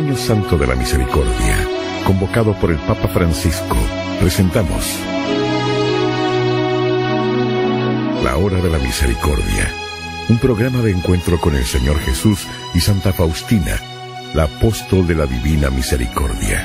Año Santo de la Misericordia, convocado por el Papa Francisco, presentamos La Hora de la Misericordia, un programa de encuentro con el Señor Jesús y Santa Faustina, la apóstol de la Divina Misericordia.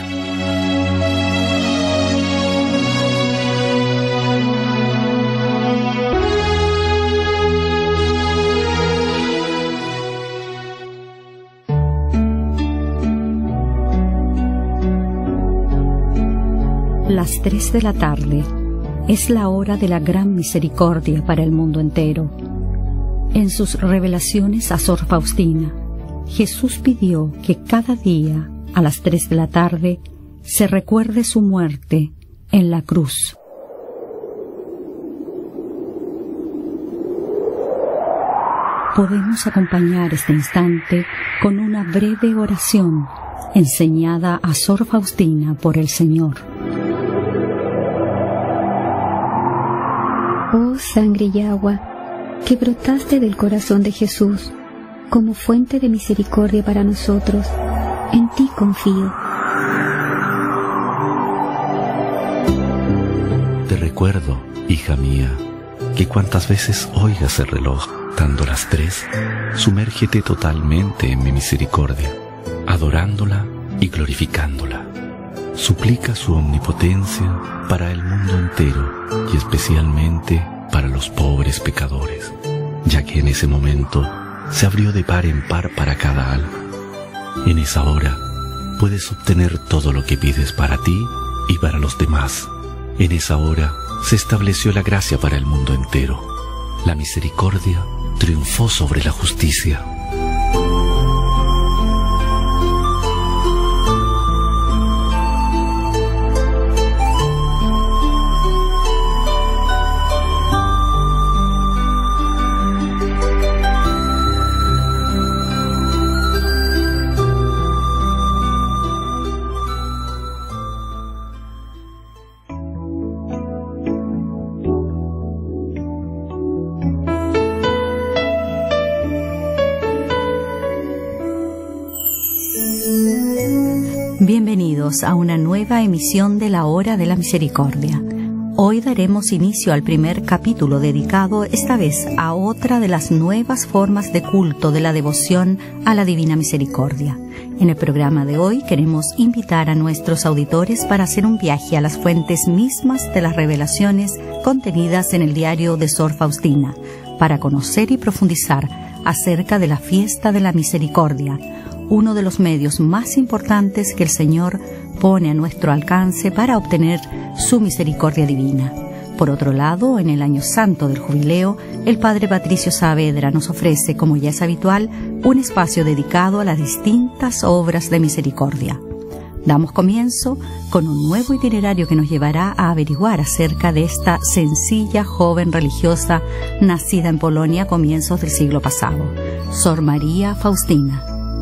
Las 3 de la tarde es la hora de la gran misericordia para el mundo entero. En sus revelaciones a Sor Faustina, Jesús pidió que cada día, a las 3 de la tarde, se recuerde su muerte en la cruz. Podemos acompañar este instante con una breve oración enseñada a Sor Faustina por el Señor. Oh sangre y agua, que brotaste del corazón de Jesús, como fuente de misericordia para nosotros, en ti confío. Te recuerdo, hija mía, que cuantas veces oigas el reloj dando las 3, sumérgete totalmente en mi misericordia, adorándola y glorificándola. Suplica su omnipotencia para el mundo entero y especialmente para los pobres pecadores, ya que en ese momento se abrió de par en par para cada alma. En esa hora puedes obtener todo lo que pides para ti y para los demás. En esa hora se estableció la gracia para el mundo entero. La misericordia triunfó sobre la justicia. Bienvenidos a una nueva emisión de la Hora de la Misericordia. Hoy daremos inicio al primer capítulo dedicado esta vez a otra de las nuevas formas de culto de la devoción a la Divina Misericordia. En el programa de hoy queremos invitar a nuestros auditores para hacer un viaje a las fuentes mismas de las revelaciones contenidas en el diario de Sor Faustina, para conocer y profundizar acerca de la fiesta de la misericordia, uno de los medios más importantes que el Señor pone a nuestro alcance para obtener su misericordia divina. Por otro lado, en el Año Santo del Jubileo, el Padre Patricio Saavedra nos ofrece, como ya es habitual, un espacio dedicado a las distintas obras de misericordia. Damos comienzo con un nuevo itinerario que nos llevará a averiguar acerca de esta sencilla joven religiosa nacida en Polonia a comienzos del siglo pasado, Sor María Faustina.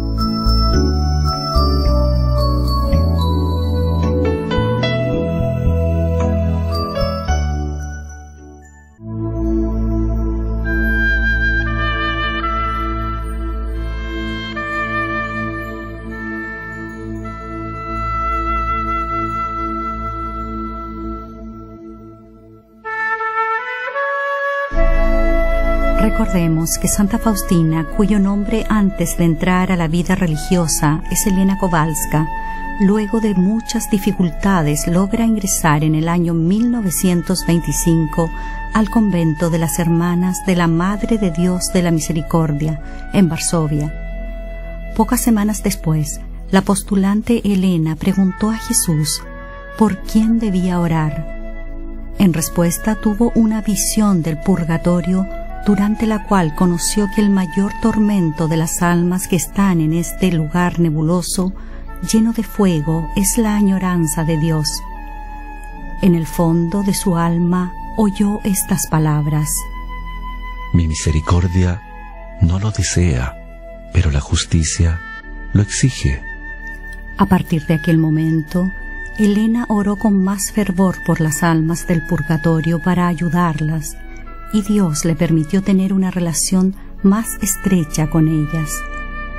Recordemos que Santa Faustina, cuyo nombre antes de entrar a la vida religiosa es Elena Kowalska, luego de muchas dificultades logra ingresar en el año 1925 al convento de las Hermanas de la Madre de Dios de la Misericordia, en Varsovia. Pocas semanas después, la postulante Elena preguntó a Jesús por quién debía orar. En respuesta tuvo una visión del purgatorio, durante la cual conoció que el mayor tormento de las almas que están en este lugar nebuloso, lleno de fuego, es la añoranza de Dios. En el fondo de su alma oyó estas palabras: Mi misericordia no lo desea, pero la justicia lo exige. A partir de aquel momento, Elena oró con más fervor por las almas del purgatorio para ayudarlas, y Dios le permitió tener una relación más estrecha con ellas.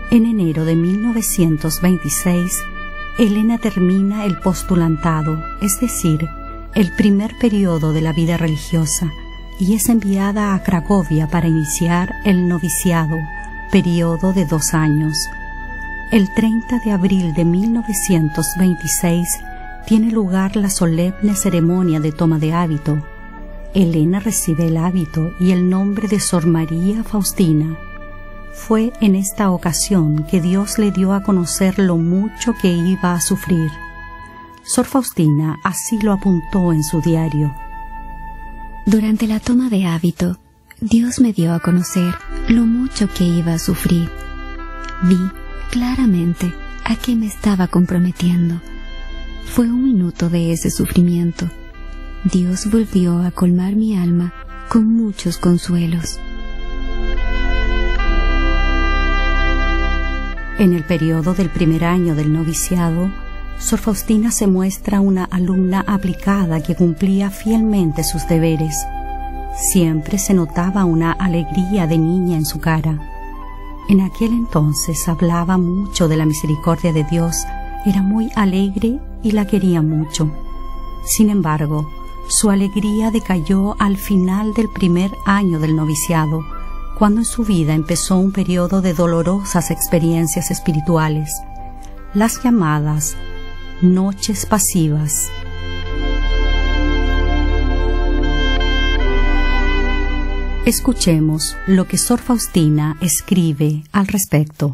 En enero de 1926, Elena termina el postulantado, es decir, el primer periodo de la vida religiosa, y es enviada a Cracovia para iniciar el noviciado, periodo de 2 años. El 30 de abril de 1926 tiene lugar la solemne ceremonia de toma de hábito. Elena recibe el hábito y el nombre de Sor María Faustina. Fue en esta ocasión que Dios le dio a conocer lo mucho que iba a sufrir. Sor Faustina así lo apuntó en su diario. Durante la toma de hábito, Dios me dio a conocer lo mucho que iba a sufrir. Vi claramente a qué me estaba comprometiendo. Fue un minuto de ese sufrimiento. Dios volvió a colmar mi alma con muchos consuelos. En el periodo del primer año del noviciado, Sor Faustina se muestra una alumna aplicada que cumplía fielmente sus deberes. Siempre se notaba una alegría de niña en su cara. En aquel entonces hablaba mucho de la misericordia de Dios, era muy alegre y la quería mucho. Sin embargo, su alegría decayó al final del primer año del noviciado, cuando en su vida empezó un periodo de dolorosas experiencias espirituales, las llamadas noches pasivas. Escuchemos lo que Sor Faustina escribe al respecto.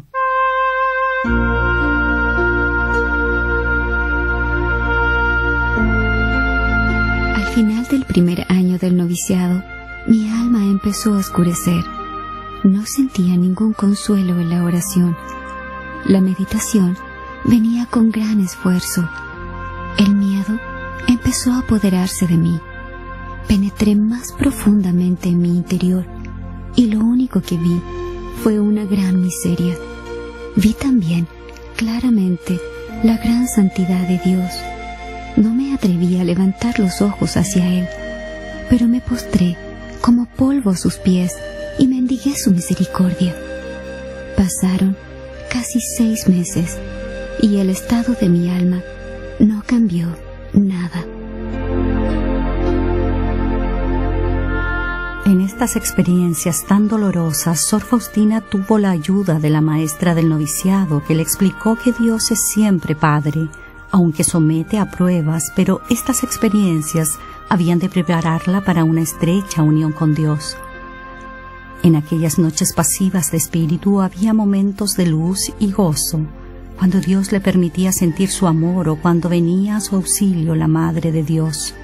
Al final del primer año del noviciado, mi alma empezó a oscurecer. No sentía ningún consuelo en la oración. La meditación venía con gran esfuerzo. El miedo empezó a apoderarse de mí. Penetré más profundamente en mi interior y lo único que vi fue una gran miseria. Vi también claramente la gran santidad de Dios. No me atreví a levantar los ojos hacia Él, pero me postré como polvo a sus pies y mendigué su misericordia. Pasaron casi 6 meses y el estado de mi alma no cambió nada. En estas experiencias tan dolorosas, Sor Faustina tuvo la ayuda de la maestra del noviciado, que le explicó que Dios es siempre Padre, aunque somete a pruebas, pero estas experiencias habían de prepararla para una estrecha unión con Dios. En aquellas noches pasivas de espíritu había momentos de luz y gozo, cuando Dios le permitía sentir su amor o cuando venía a su auxilio la Madre de Dios.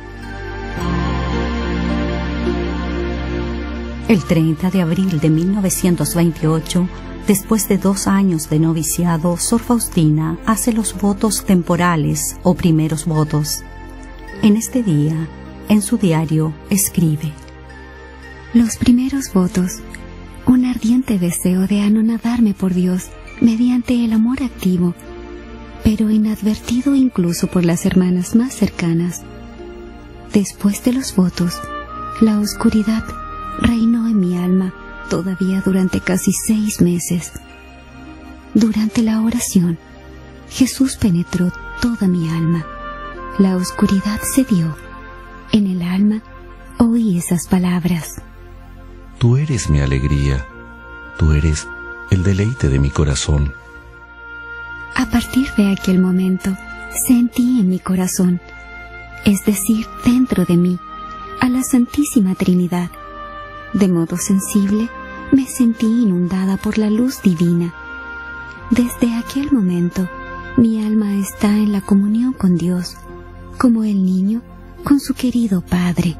El 30 de abril de 1928, después de 2 años de noviciado, Sor Faustina hace los votos temporales o primeros votos. En este día, en su diario, escribe: Los primeros votos, un ardiente deseo de anonadarme por Dios mediante el amor activo, pero inadvertido incluso por las hermanas más cercanas. Después de los votos, la oscuridad reinó en mi alma todavía durante casi 6 meses. Durante la oración, Jesús penetró toda mi alma. La oscuridad cedió. En el alma oí esas palabras: Tú eres mi alegría, tú eres el deleite de mi corazón. A partir de aquel momento, sentí en mi corazón, es decir, dentro de mí, a la Santísima Trinidad. De modo sensible, me sentí inundada por la luz divina. Desde aquel momento, mi alma está en la comunión con Dios, como el niño con su querido Padre.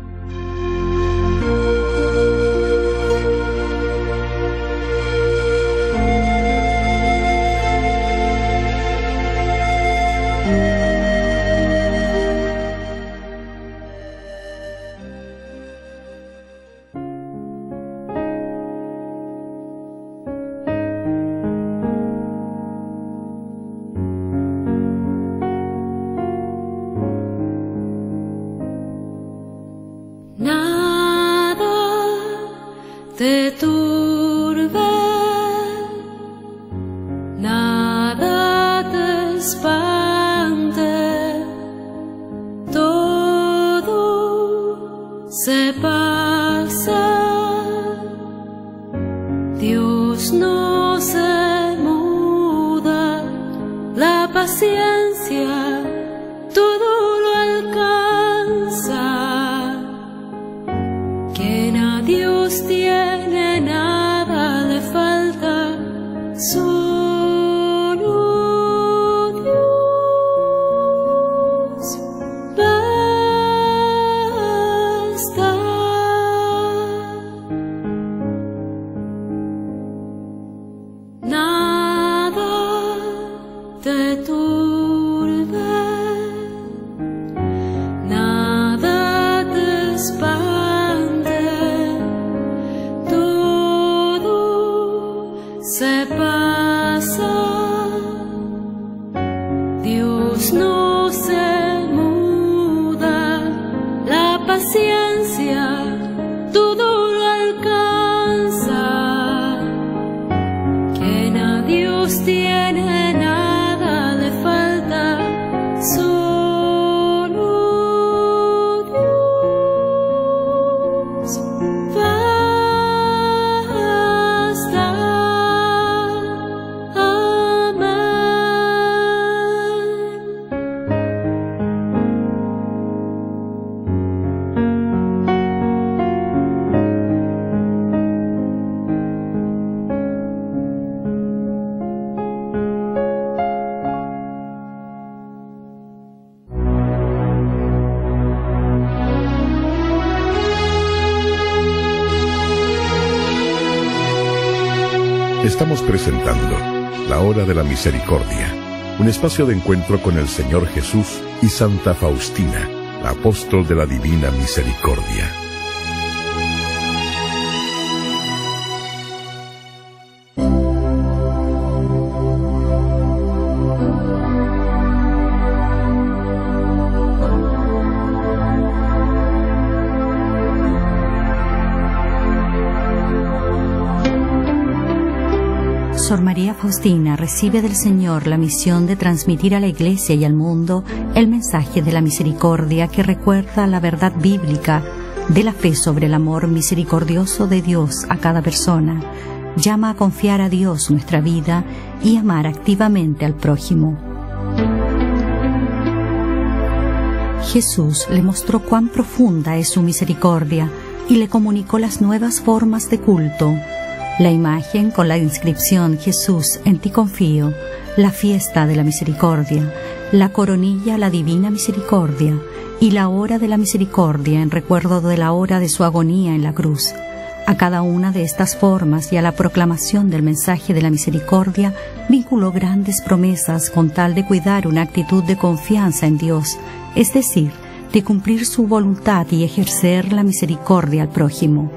Te turbe, se pasa, Dios no se muda, la paciencia todo lo alcanza. Quien a Dios tiene nada le falta, solo Dios basta. Nada te turbe, nada te espante, todo se pasa, Dios no se muda, la paciencia todo lo alcanza. Quien a Dios tiene nada le falta, solo Dios basta. Estamos presentando La Hora de la Misericordia, un espacio de encuentro con el Señor Jesús y Santa Faustina, la apóstol de la Divina Misericordia. Sor María Faustina recibe del Señor la misión de transmitir a la Iglesia y al mundo el mensaje de la misericordia que recuerda la verdad bíblica de la fe sobre el amor misericordioso de Dios a cada persona. Llama a confiar a Dios nuestra vida y amar activamente al prójimo. Jesús le mostró cuán profunda es su misericordia y le comunicó las nuevas formas de culto. La imagen con la inscripción Jesús, en ti confío, la fiesta de la misericordia, la coronilla, la divina misericordia, y la hora de la misericordia en recuerdo de la hora de su agonía en la cruz. A cada una de estas formas y a la proclamación del mensaje de la misericordia vinculó grandes promesas con tal de cuidar una actitud de confianza en Dios, es decir, de cumplir su voluntad y ejercer la misericordia al prójimo.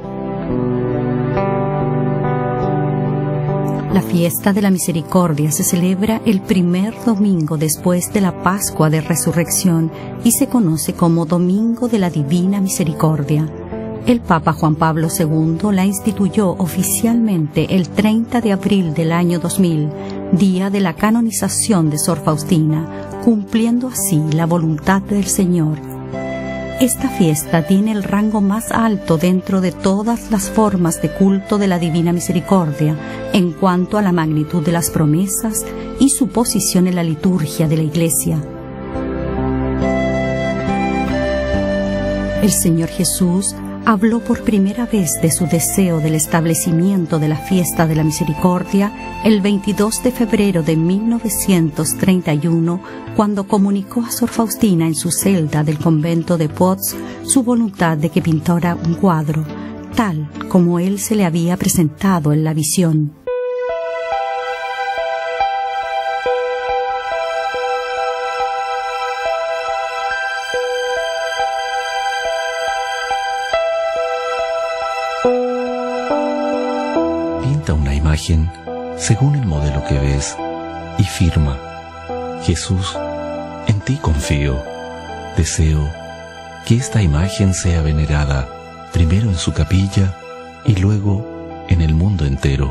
La fiesta de la misericordia se celebra el primer domingo después de la Pascua de Resurrección y se conoce como Domingo de la Divina Misericordia. El Papa Juan Pablo II la instituyó oficialmente el 30 de abril del año 2000, día de la canonización de Sor Faustina, cumpliendo así la voluntad del Señor. Esta fiesta tiene el rango más alto dentro de todas las formas de culto de la Divina Misericordia en cuanto a la magnitud de las promesas y su posición en la liturgia de la Iglesia. El Señor Jesús habló por primera vez de su deseo del establecimiento de la fiesta de la misericordia el 22 de febrero de 1931, cuando comunicó a Sor Faustina en su celda del convento de Płock su voluntad de que pintara un cuadro, tal como él se le había presentado en la visión. según el modelo que ves y firma: Jesús, en ti confío. Deseo que esta imagen sea venerada primero en su capilla y luego en el mundo entero.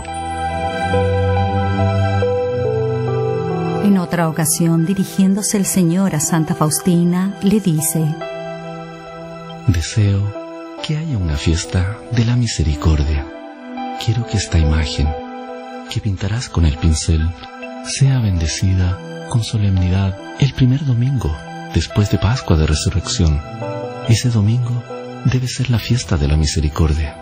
En otra ocasión, dirigiéndose el Señor a Santa Faustina, le dice: Deseo que haya una fiesta de la misericordia. Quiero que esta imagen que pintarás con el pincel sea bendecida con solemnidad el primer domingo después de Pascua de Resurrección. Ese domingo debe ser la fiesta de la misericordia.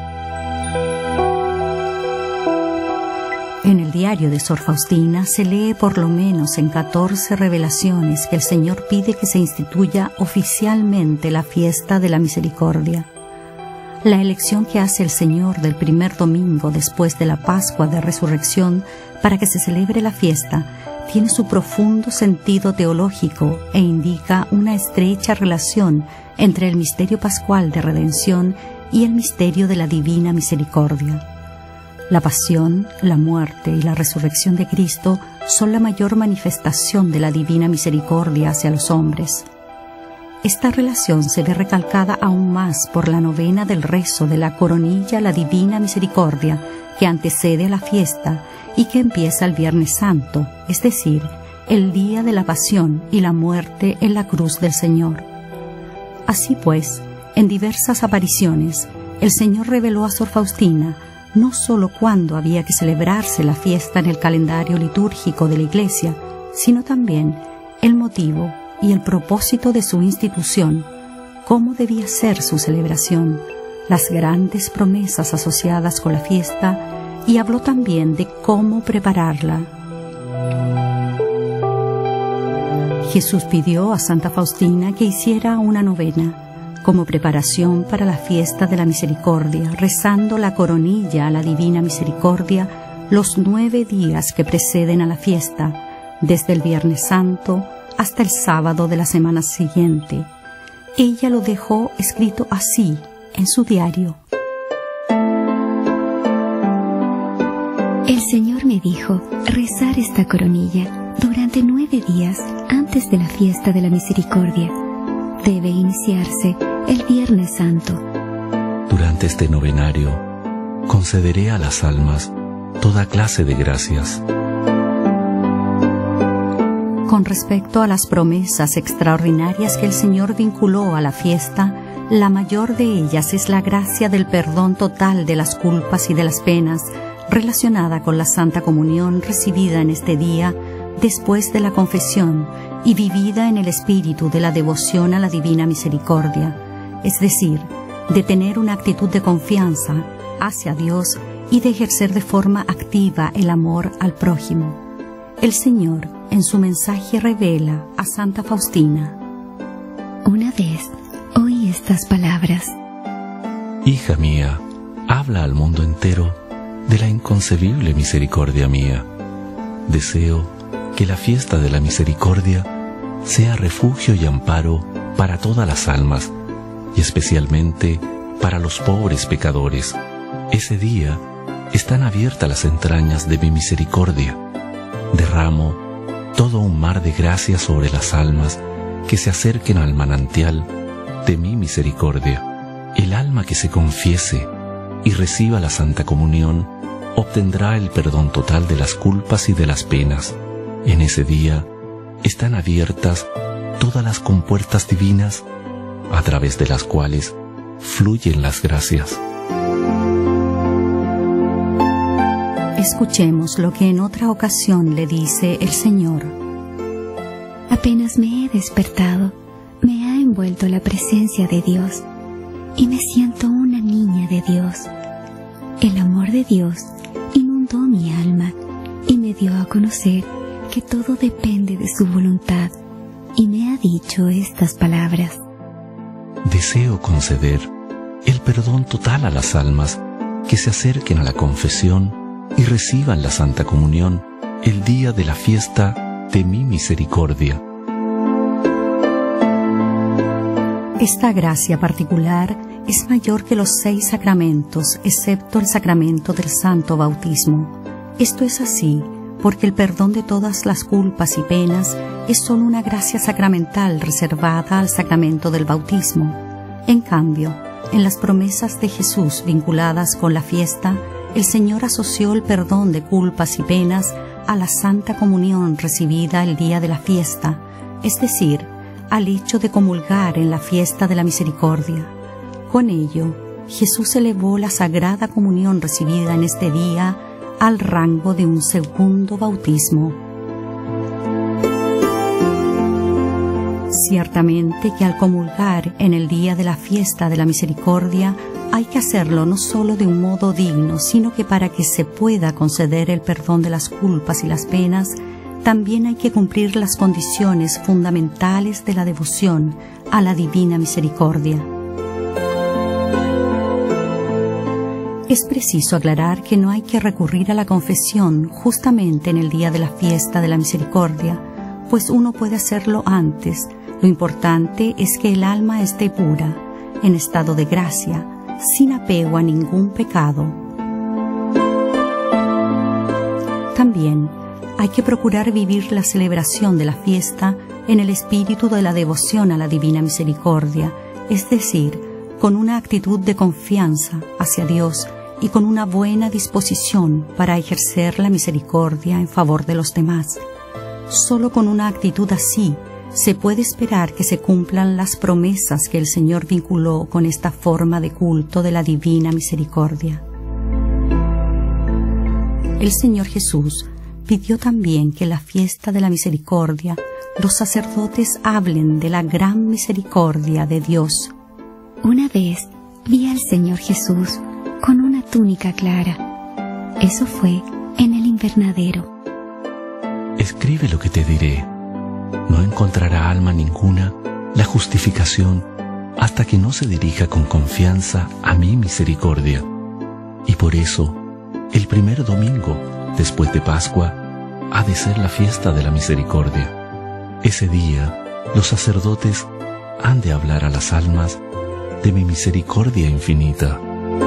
En el diario de Sor Faustina se lee por lo menos en 14 revelaciones que el Señor pide que se instituya oficialmente la fiesta de la misericordia. La elección que hace el Señor del primer domingo después de la Pascua de Resurrección para que se celebre la fiesta tiene su profundo sentido teológico e indica una estrecha relación entre el misterio pascual de redención y el misterio de la divina misericordia. La pasión, la muerte y la resurrección de Cristo son la mayor manifestación de la divina misericordia hacia los hombres. Esta relación se ve recalcada aún más por la novena del rezo de la coronilla a la divina misericordia que antecede a la fiesta y que empieza el Viernes Santo, es decir, el día de la pasión y la muerte en la cruz del Señor. Así pues, en diversas apariciones, el Señor reveló a Sor Faustina no sólo cuándo había que celebrarse la fiesta en el calendario litúrgico de la Iglesia, sino también el motivo y el propósito de su institución, cómo debía ser su celebración, las grandes promesas asociadas con la fiesta, y habló también de cómo prepararla. Jesús pidió a Santa Faustina que hiciera una novena como preparación para la fiesta de la misericordia, rezando la coronilla a la divina misericordia los 9 días que preceden a la fiesta, desde el Viernes Santo hasta el sábado de la semana siguiente. Ella lo dejó escrito así en su diario. El Señor me dijo rezar esta coronilla durante 9 días antes de la fiesta de la misericordia. Debe iniciarse el Viernes Santo. Durante este novenario, concederé a las almas toda clase de gracias. Con respecto a las promesas extraordinarias que el Señor vinculó a la fiesta, la mayor de ellas es la gracia del perdón total de las culpas y de las penas, relacionada con la Santa Comunión recibida en este día después de la confesión y vivida en el espíritu de la devoción a la divina misericordia, es decir, de tener una actitud de confianza hacia Dios y de ejercer de forma activa el amor al prójimo. El Señor en su mensaje revela a Santa Faustina: Una vez oí estas palabras: Hija mía, habla al mundo entero de la inconcebible misericordia mía. Deseo que la fiesta de la misericordia sea refugio y amparo para todas las almas, y especialmente para los pobres pecadores. Ese día están abiertas las entrañas de mi misericordia. Derramo todo un mar de gracia sobre las almas que se acerquen al manantial de mi misericordia. El alma que se confiese y reciba la Santa Comunión obtendrá el perdón total de las culpas y de las penas. En ese día están abiertas todas las compuertas divinas a través de las cuales fluyen las gracias. Escuchemos lo que en otra ocasión le dice el Señor. Apenas me he despertado, me ha envuelto la presencia de Dios y me siento una niña de Dios. El amor de Dios inundó mi alma y me dio a conocer que todo depende de su voluntad, y me ha dicho estas palabras: Deseo conceder el perdón total a las almas que se acerquen a la confesión y reciban la Santa Comunión el día de la fiesta de mi misericordia. Esta gracia particular es mayor que los 6 sacramentos, excepto el sacramento del Santo Bautismo. Esto es así porque el perdón de todas las culpas y penas es solo una gracia sacramental reservada al sacramento del bautismo. En cambio, en las promesas de Jesús vinculadas con la fiesta, el Señor asoció el perdón de culpas y penas a la Santa Comunión recibida el día de la fiesta, es decir, al hecho de comulgar en la fiesta de la misericordia. Con ello, Jesús elevó la Sagrada Comunión recibida en este día al rango de un segundo bautismo. Ciertamente que al comulgar en el día de la fiesta de la misericordia hay que hacerlo no solo de un modo digno, sino que para que se pueda conceder el perdón de las culpas y las penas, también hay que cumplir las condiciones fundamentales de la devoción a la divina misericordia. Es preciso aclarar que no hay que recurrir a la confesión justamente en el día de la fiesta de la misericordia, pues uno puede hacerlo antes. Lo importante es que el alma esté pura, en estado de gracia, sin apego a ningún pecado. También hay que procurar vivir la celebración de la fiesta en el espíritu de la devoción a la divina misericordia, es decir, con una actitud de confianza hacia Dios y con una buena disposición para ejercer la misericordia en favor de los demás. Solo con una actitud así se puede esperar que se cumplan las promesas que el Señor vinculó con esta forma de culto de la divina misericordia. El Señor Jesús pidió también que en la fiesta de la misericordia los sacerdotes hablen de la gran misericordia de Dios. Una vez vi al Señor Jesús con una túnica clara. Eso fue en el invernadero. Escribe lo que te diré. No encontrará alma ninguna la justificación hasta que no se dirija con confianza a mi misericordia. Y por eso, el primer domingo después de Pascua ha de ser la fiesta de la misericordia. Ese día, los sacerdotes han de hablar a las almas de mi misericordia infinita.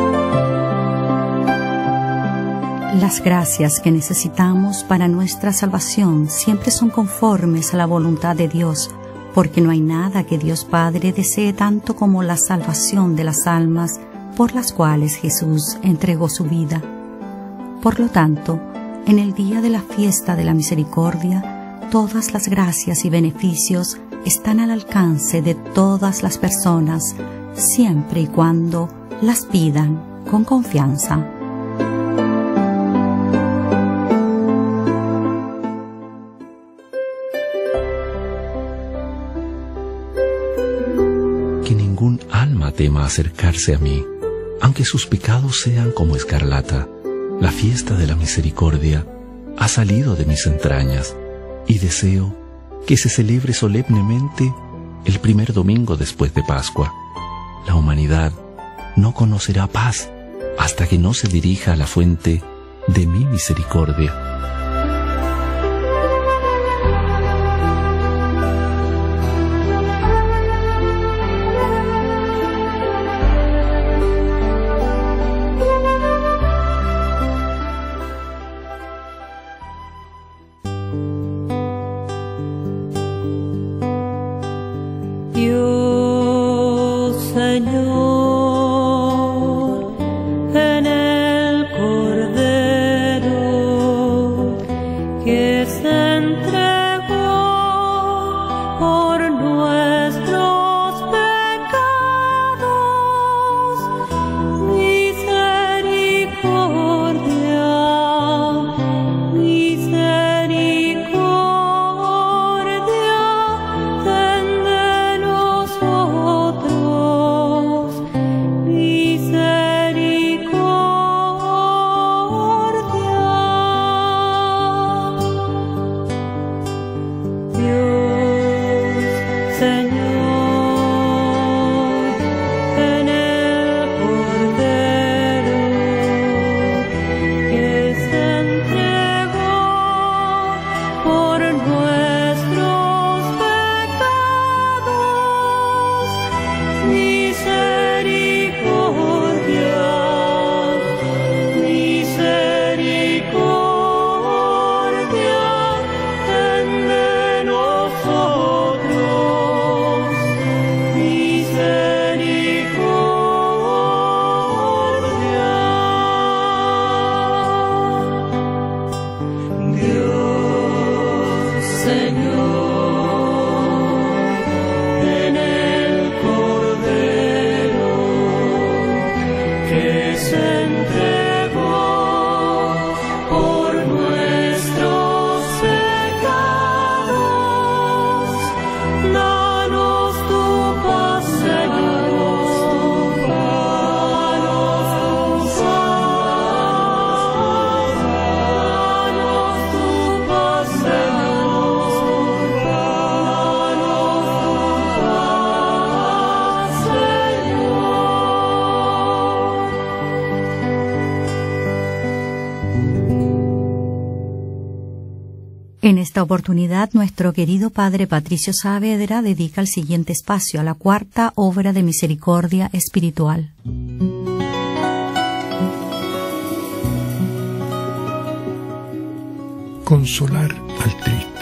Las gracias que necesitamos para nuestra salvación siempre son conformes a la voluntad de Dios, porque no hay nada que Dios Padre desee tanto como la salvación de las almas por las cuales Jesús entregó su vida. Por lo tanto, en el día de la fiesta de la misericordia, todas las gracias y beneficios están al alcance de todas las personas, siempre y cuando las pidan con confianza. Que ningún alma tema acercarse a mí, aunque sus pecados sean como escarlata. La fiesta de la misericordia ha salido de mis entrañas y deseo que se celebre solemnemente el primer domingo después de Pascua. La humanidad no conocerá paz hasta que no se dirija a la fuente de mi misericordia. Dios, Señor, en el Cordero En esta oportunidad, nuestro querido Padre Patricio Saavedra dedica el siguiente espacio a la cuarta obra de misericordia espiritual. Consolar al triste.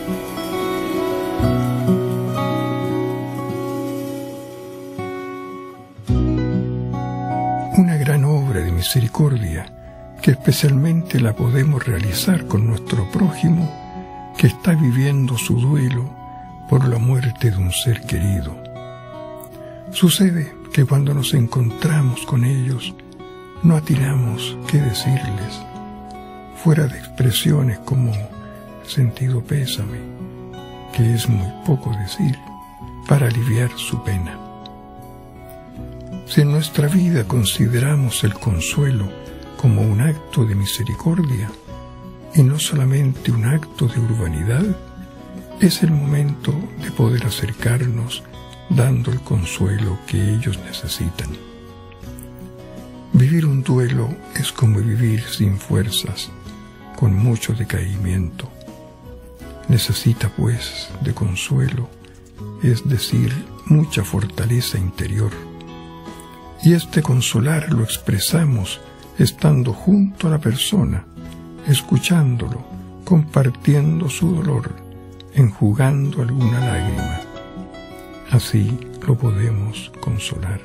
Una gran obra de misericordia que especialmente la podemos realizar con nuestro prójimo que está viviendo su duelo por la muerte de un ser querido. Sucede que cuando nos encontramos con ellos no atinamos qué decirles, fuera de expresiones como sentido pésame, que es muy poco decir, para aliviar su pena. Si en nuestra vida consideramos el consuelo como un acto de misericordia y no solamente un acto de urbanidad, es el momento de poder acercarnos dando el consuelo que ellos necesitan. Vivir un duelo es como vivir sin fuerzas, con mucho decaimiento. Necesita, pues, de consuelo, es decir, mucha fortaleza interior. Y este consolar lo expresamos estando junto a la persona, escuchándolo, compartiendo su dolor, enjugando alguna lágrima. Así lo podemos consolar.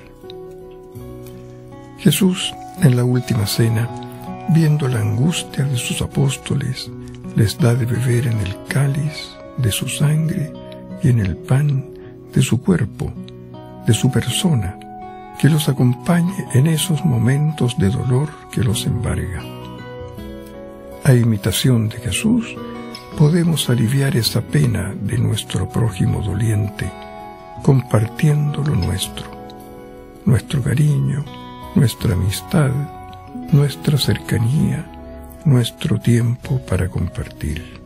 Jesús, en la última cena, viendo la angustia de sus apóstoles, les da de beber en el cáliz de su sangre y en el pan de su cuerpo, de su persona, que los acompañe en esos momentos de dolor que los embarga. A imitación de Jesús, podemos aliviar esa pena de nuestro prójimo doliente, compartiendo lo nuestro cariño, nuestra amistad, nuestra cercanía, nuestro tiempo para compartir.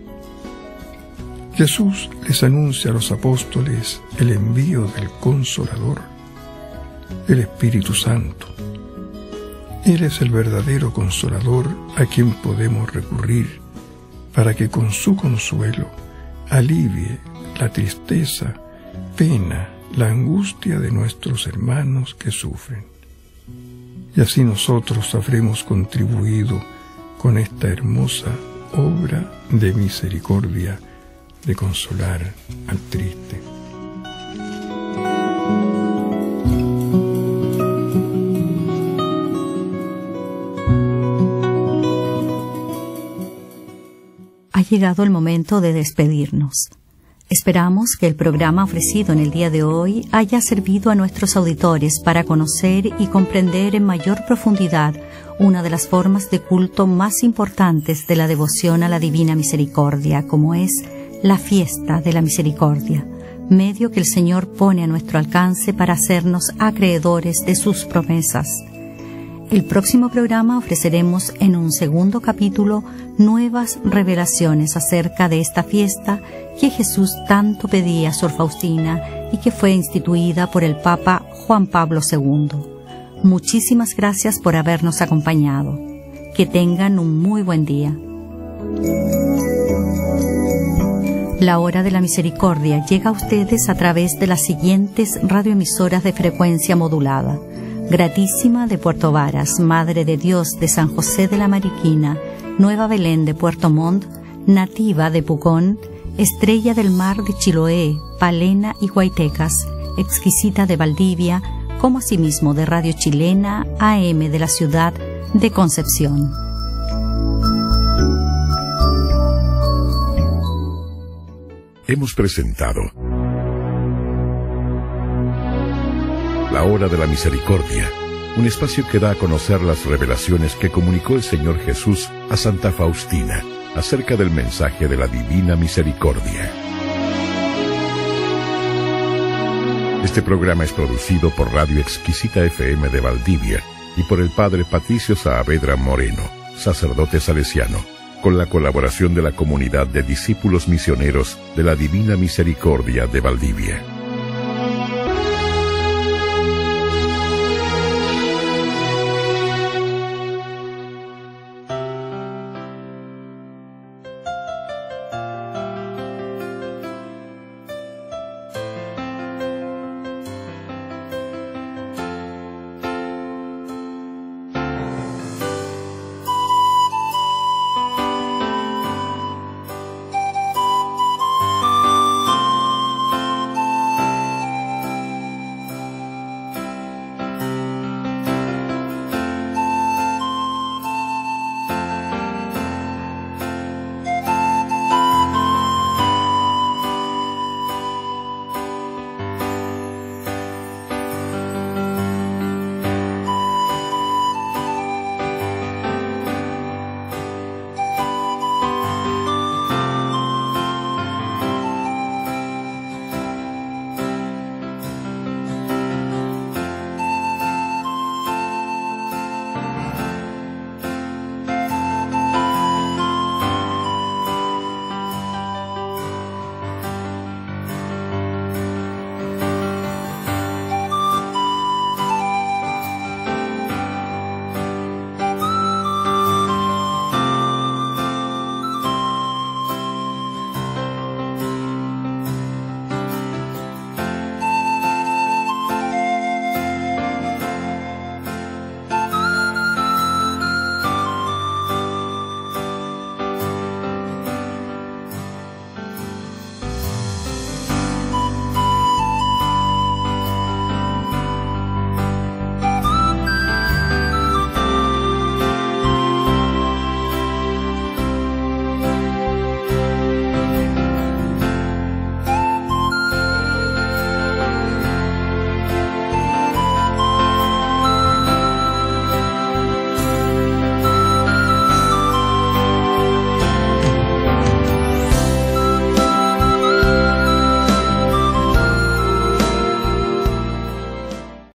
Jesús les anuncia a los apóstoles el envío del Consolador, el Espíritu Santo. Él es el verdadero Consolador a quien podemos recurrir para que con su consuelo alivie la tristeza, pena, la angustia de nuestros hermanos que sufren. Y así nosotros habremos contribuido con esta hermosa obra de misericordia de consolar al triste. Ha llegado el momento de despedirnos. Esperamos que el programa ofrecido en el día de hoy haya servido a nuestros auditores para conocer y comprender en mayor profundidad una de las formas de culto más importantes de la devoción a la Divina Misericordia, como es la fiesta de la misericordia, medio que el Señor pone a nuestro alcance para hacernos acreedores de sus promesas. El próximo programa ofreceremos en un segundo capítulo nuevas revelaciones acerca de esta fiesta que Jesús tanto pedía a Sor Faustina y que fue instituida por el Papa Juan Pablo II. Muchísimas gracias por habernos acompañado. Que tengan un muy buen día. La Hora de la Misericordia llega a ustedes a través de las siguientes radioemisoras de frecuencia modulada: Gratísima de Puerto Varas, Madre de Dios de San José de la Mariquina, Nueva Belén de Puerto Montt, Nativa de Pucón, Estrella del Mar de Chiloé, Palena y Guaitecas, Exquisita de Valdivia, como asimismo de Radio Chilena AM de la ciudad de Concepción. Hemos presentado La Hora de la Misericordia, un espacio que da a conocer las revelaciones que comunicó el Señor Jesús a Santa Faustina acerca del mensaje de la Divina Misericordia. Este programa es producido por Radio Exquisita FM de Valdivia y por el Padre Patricio Saavedra Moreno, sacerdote salesiano, con la colaboración de la comunidad de discípulos misioneros de la Divina Misericordia de Valdivia.